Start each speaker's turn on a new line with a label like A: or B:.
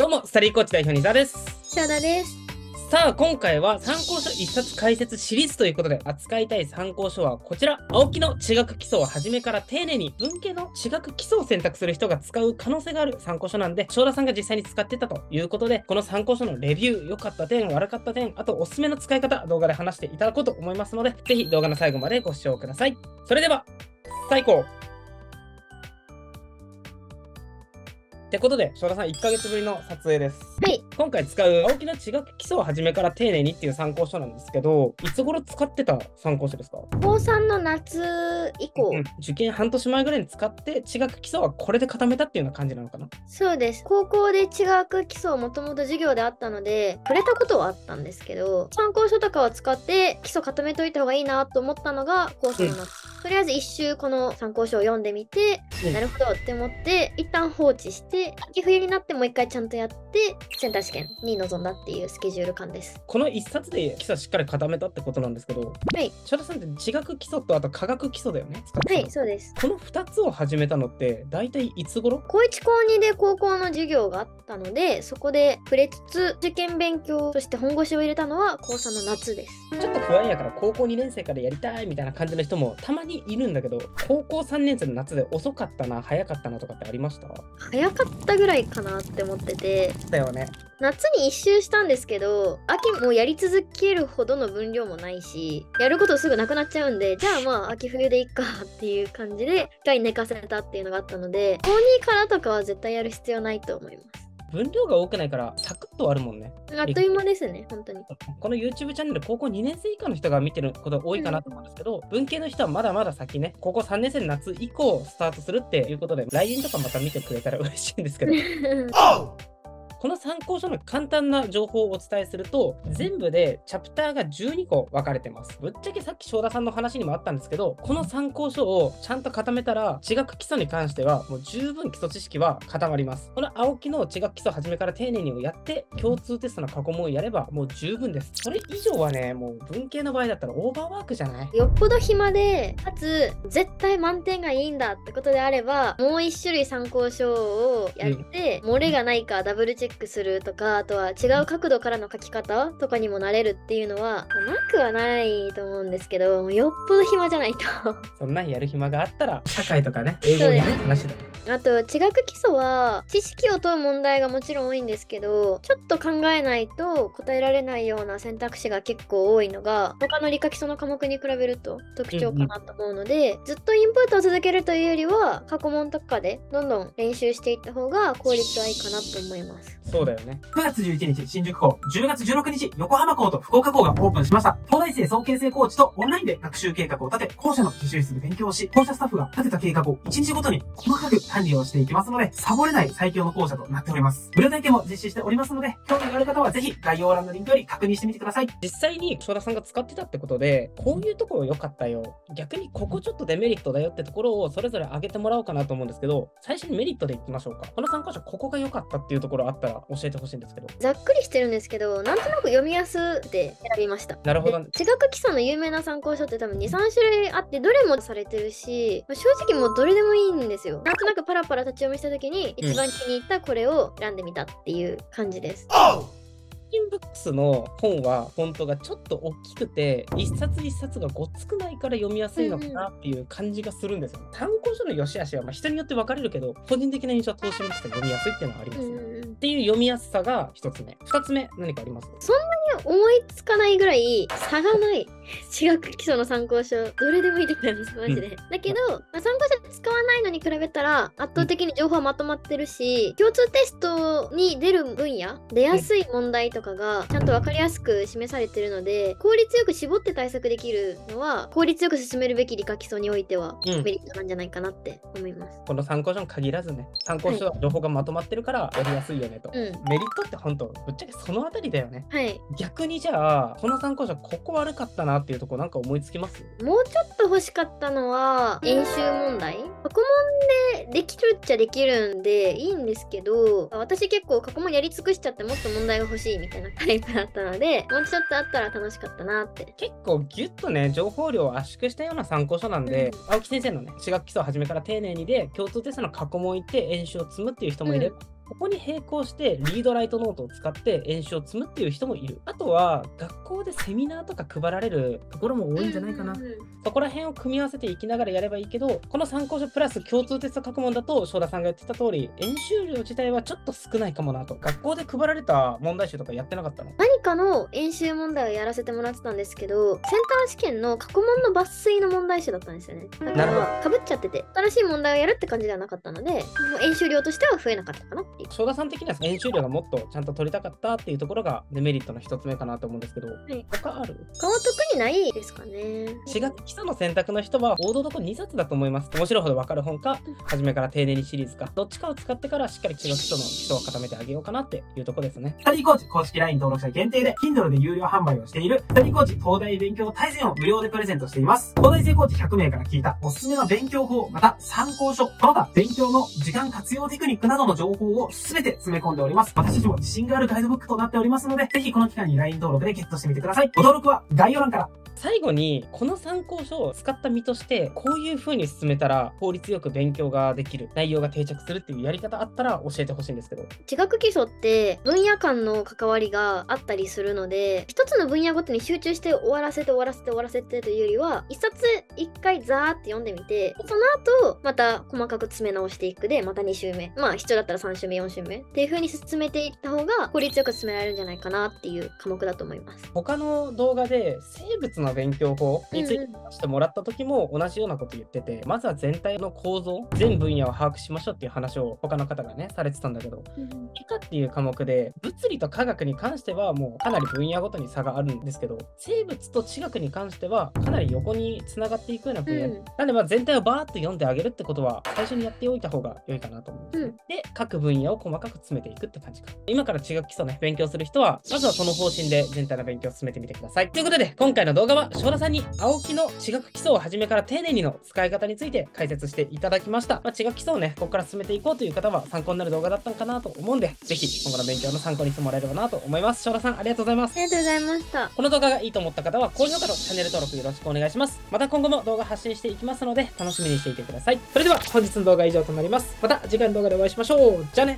A: どうも、スタディーコーチ代表の伊沢です。
B: 翔太です。
A: さあ、今回は参考書一冊解説シリーズということで、扱いたい参考書はこちら。青木の地学基礎を初めから丁寧に文系の地学基礎を選択する人が使う可能性がある参考書なんで、翔太さんが実際に使ってたということで、この参考書のレビュー、良かった点、悪かった点、あとおすすめの使い方、動画で話していただこうと思いますので、ぜひ動画の最後までご視聴ください。それでは、最高ってことで、翔太さん1ヶ月ぶりの撮影です。
B: はい。
A: 今回使う青木の地学基礎を初めから丁寧にっていう参考書なんですけど、いつ頃使ってた参考書ですか？
B: 高3の夏以降、
A: 受験半年前ぐらいに使って地学基礎はこれで固めたっていうような感じなのかな？
B: そうです。高校で地学基礎をもともと授業であったので、触れたことはあったんですけど、参考書とかを使って基礎固めといた方がいいなと思ったのが高3の夏。とりあえず一周この参考書を読んでみて、なるほどって思って、一旦放置して、秋冬になってもう一回ちゃんとやって、センター試験に臨んだっていうスケジュール感です。
A: この一冊で基礎しっかり固めたってことなんですけど、
B: はい。
A: 翔太さんって地学基礎とあと科学基礎だよね、使ってたの。
B: はい、そうです。
A: この2つを始めたのって大体いつ頃？
B: 高1高2で高校の授業があったので、そこで触れつつ受験勉強として本腰を入れたのは高3の夏です。
A: ちょっと不安やから高校2年生からやりたいみたいな感じの人もたまにいるんだけど、高校3年生の夏で遅かったな、早かったなとかってありました？
B: 早かったぐらいかなって思ってて、
A: だよね。
B: 夏に一周したんですけど、秋もやり続けるほどの分量もないし、やることすぐなくなっちゃうんで、じゃあまあ秋冬でいっかっていう感じで一回寝かせたっていうのがあったので、高2からとかは絶対やる必要ないと思います。
A: 分量が多くないからサクッとあるもんね。
B: あっという間ですね、本当に。
A: この YouTube チャンネル高校2年生以下の人が見てることが多いかなと思うんですけど、文系の人はまだまだ先ね、高校3年生の夏以降スタートするっていうことで、来年とかまた見てくれたら嬉しいんですけど。この参考書の簡単な情報をお伝えすると、全部でチャプターが12個分かれてます。ぶっちゃけさっき翔太さんの話にもあったんですけど、この参考書をちゃんと固めたら、地学基礎に関してはもう十分基礎知識は固まります。この青木の地学基礎初めから丁寧にをやって、共通テストの過去問をやればもう十分です。それ以上はね、もう文系の場合だったらオーバーワークじゃない？
B: よっぽど暇で、かつ絶対満点がいいんだってことであれば、もう一種類参考書をやって、漏れがないかダブルチェックするとか、あとは違う角度からの書き方とかにもなれるっていうのは、なくはないと思うんですけど、よっぽど暇じゃないと。
A: そんなんやる暇があったら、社会とかね、英語にね、話だよ。
B: あと、地学基礎は、知識を問う問題がもちろん多いんですけど、ちょっと考えないと答えられないような選択肢が結構多いのが、他の理科基礎の科目に比べると特徴かなと思うので、ずっとインプットを続けるというよりは、過去問とかでどんどん練習していった方が効率はいいかなと思います。
A: そうだよね。
C: 9月11日、新宿校、10月16日、横浜校と福岡校がオープンしました。東大生早慶生コーチとオンラインで学習計画を立て、校舎の自習室で勉強をし、校舎スタッフが立てた計画を1日ごとに細かく管理をしていきますので、サボれない最強の校舎となっております。無料体験も実施しておりますので、興味がある方はぜひ概要欄のリンクより確認してみてください。
A: 実際に翔太さんが使ってたってことで、こういうところ良かったよ、逆にここちょっとデメリットだよってところをそれぞれ挙げてもらおうかなと思うんですけど、最初にメリットでいきましょうか。この参考書ここが良かったっていうところあったら教えてほしいんですけど。
B: ざっくりしてるんですけど、なんとなく読みやすって選びました。
A: なるほど。
B: 地学基礎の有名な参考書って多分2、3種類あって、どれもされてるし、正直もうどれでもいいんですよ。なんとなくパラパラ立ち読みした時に、一番気に入ったこれを選んでみたっていう感じです。
A: キンブックスの本はフォントがちょっと大きくて、一冊一冊がごっつくないから読みやすいのかなっていう感じがするんですよ。参考書の良し悪しは人によって分かれるけど、個人的な印象は投資にして読みやすいっていうのはありますね。っていう読みやすさが一つ目。二つ目、何かあります？
B: そんなに思いつかないぐらい差がない。地学基礎の参考書、どれでもいいと思います、マジで。だけど、参考書使わないのに比べたら、圧倒的に情報はまとまってるし、共通テストに出る分野、出やすい問題とかが、ちゃんと分かりやすく示されてるので、効率よく絞って対策できるのは、効率よく進めるべき理科基礎においては、メリットなんじゃないかなって思います。
A: この参考書に限らずね、参考書は情報がまとまってるからやりやすいよねと。メリットって本当、ぶっちゃけそのあたりだよね。
B: はい。
A: 逆にじゃあ、この参考書ここ悪かったなっていうとこなんか思いつきます？
B: もうちょっと欲しかったのは、演習問題。過去問でできるっちゃできるんでいいんですけど、私結構過去問やり尽くしちゃってもっと問題が欲しいみたいなタイプだったので、もうちょっとあったら楽しかったなって。
A: 結構ギュッとね、情報量を圧縮したような参考書なんで、青木先生のね、地学基礎を初めから丁寧にで、共通テストの過去問行って演習を積むっていう人もいれば、 ここに並行してリードライトノートを使って演習を積むっていう人もいる。あとは学校でセミナーとか配られるところも多いんじゃないかな。そこら辺を組み合わせていきながらやればいいけど、この参考書プラス共通テスト書くもんだと、正田さんが言ってた通り、演習量自体はちょっと少ないかもなと。学校で配られた問題集とかやってなかったの？
B: 何かの演習問題をやらせてもらってたんですけど、センター試験の過去問の抜粋の問題集だったんですよね。だからかぶっちゃってて、新しい問題をやるって感じではなかったので、もう演習量としては増えなかったかなっていう。
A: 正田さん的には演習量がもっとちゃんと取りたかったっていうところがデメリットの一つ目かなと思うんですけど、他ある？
B: 他は特にないですかね。
A: 私学基礎の選択の人は王道の2冊だと思います。面白いほど分かる本か、初めから丁寧にシリーズか、どっちかを使ってからしっかり私学基礎の基礎を固めてあげようかなっていうところですね。
C: スタディコーチ公式 LINE 登録者限定で Kindle で有料販売をしているスタディコーチ東大勉強大全を無料でプレゼントしています。東大生コーチ100名から聞いたおすすめの勉強法、また参考書、その他勉強の時間活用テクニックなどの情報を全て詰め込んでおります。私たちも自信があるガイドブックとなっておりますので、ぜひこの期間に LINE 登録でゲットしてみてください。ご登録は概要欄から。
A: 最後に、この参考書を使った身として、こういう風に進めたら効率よく勉強ができる、内容が定着するっていうやり方あったら教えてほしいんですけど。
B: 地学基礎って分野間の関わりがあったりするので、一つの分野ごとに集中して終わらせてというよりは、一冊一回ザーって読んでみて、その後また細かく詰め直していくで、また2週目、まあ必要だったら3週目4週目っていう風に進めていった方が効率よく進められるんじゃないかなっていう科目だと思います。
A: 他の動画で生物の勉強法について話してもらった時も同じようなこと言ってて、まずは全体の構造、全分野を把握しましょうっていう話を他の方がねされてたんだけど、理科っていう科目で物理と科学に関してはもうかなり分野ごとに差があるんですけど、生物と地学に関してはかなり横につながっていくような分野、なんでまあ全体をバーッと読んであげるってことは最初にやっておいた方が良いかなと思うんですね。で、各分野を細かく詰めていくって感じか。今から地学基礎ね勉強する人はまずはその方針で全体の勉強を進めてみてください。ということで今回の動画は正田さんに青木の地学基礎を初めから丁寧にの使い方について解説していただきました。地学基礎をねここから進めていこうという方は参考になる動画だったのかなと思うんで、ぜひ今後の勉強の参考にしてもらえればなと思います。正田さんありがとうございます。
B: ありがとうございました。
A: この動画がいいと思った方は高評価とチャンネル登録よろしくお願いします。また今後も動画発信していきますので楽しみにしていてください。それでは本日の動画は以上となります。また次回の動画でお会いしましょう。じゃあね。